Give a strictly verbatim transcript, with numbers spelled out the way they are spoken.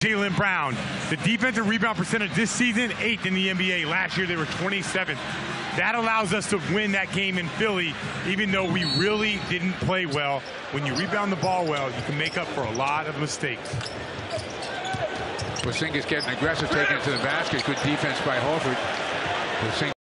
Jaylen Brown, the defensive rebound percentage this season, eighth in the N B A. Last year they were twenty-seventh. That allows us to win that game in Philly, even though we really didn't play well. When you rebound the ball well, you can make up for a lot of mistakes. Porzingis getting aggressive, taking it to the basket. Good defense by Horford.